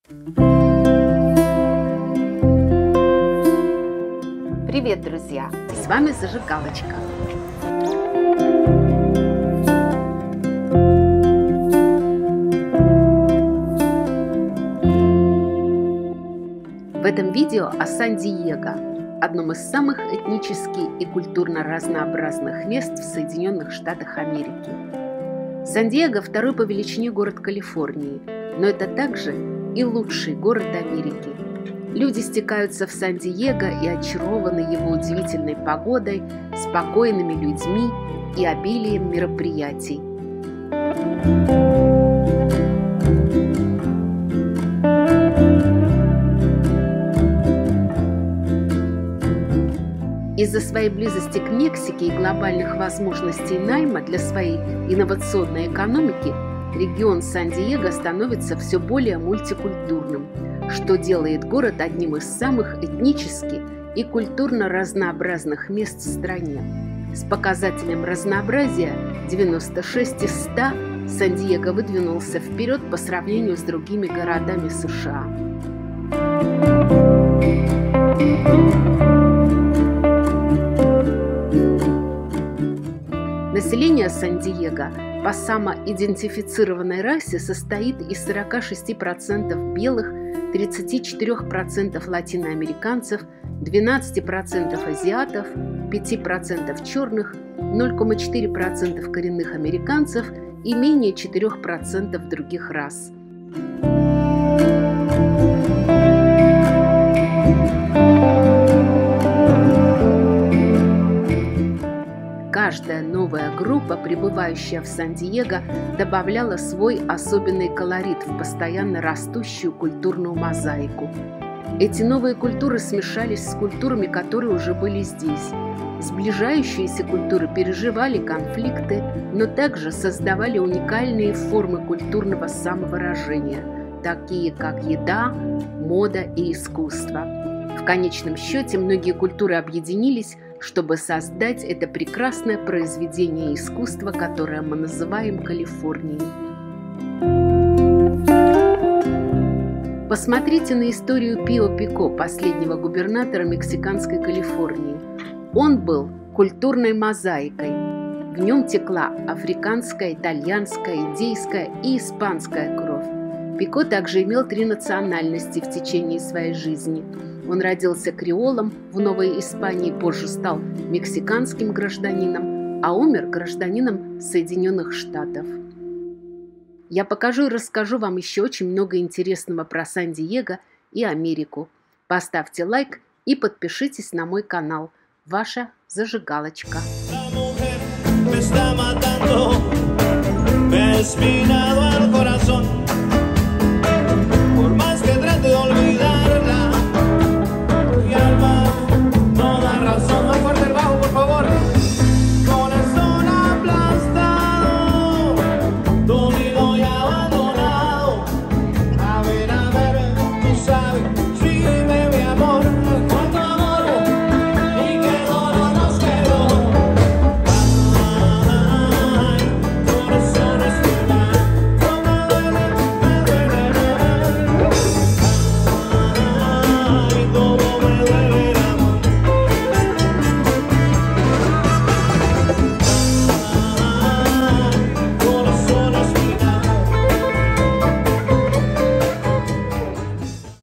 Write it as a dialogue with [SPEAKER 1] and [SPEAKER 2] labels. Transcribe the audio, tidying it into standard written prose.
[SPEAKER 1] Привет, друзья! С вами Зажигалочка. В этом видео о Сан-Диего, одном из самых этнически и культурно разнообразных мест в Соединенных Штатах Америки. Сан-Диего – второй по величине город Калифорнии, но это также и лучший город Америки. Люди стекаются в Сан-Диего и очарованы его удивительной погодой, спокойными людьми и обилием мероприятий. Из-за своей близости к Мексике и глобальных возможностей найма для своей инновационной экономики регион Сан-Диего становится все более мультикультурным, что делает город одним из самых этнически и культурно разнообразных мест в стране. С показателем разнообразия 96 из 100 Сан-Диего выдвинулся вперед по сравнению с другими городами США. Население Сан-Диего по самоидентифицированной расе состоит из 46% белых, 34% латиноамериканцев, 12% азиатов, 5% черных, 0,4% коренных американцев и менее 4% других рас. Каждая новая группа, прибывающая в Сан-Диего, добавляла свой особенный колорит в постоянно растущую культурную мозаику. Эти новые культуры смешались с культурами, которые уже были здесь. Сближающиеся культуры переживали конфликты, но также создавали уникальные формы культурного самовыражения, такие как еда, мода и искусство. В конечном счете многие культуры объединились, чтобы создать это прекрасное произведение искусства, которое мы называем Калифорнией. Посмотрите на историю Пио Пико, последнего губернатора мексиканской Калифорнии. Он был культурной мозаикой. В нем текла африканская, итальянская, индейская и испанская кровь. Пико также имел 3 национальности в течение своей жизни. Он родился креолом в Новой Испании, позже стал мексиканским гражданином, а умер гражданином Соединенных Штатов. Я покажу и расскажу вам еще очень много интересного про Сан-Диего и Америку. Поставьте лайк и подпишитесь на мой канал. Ваша Зажигалочка. Me está matando, me ha espinado al corazón.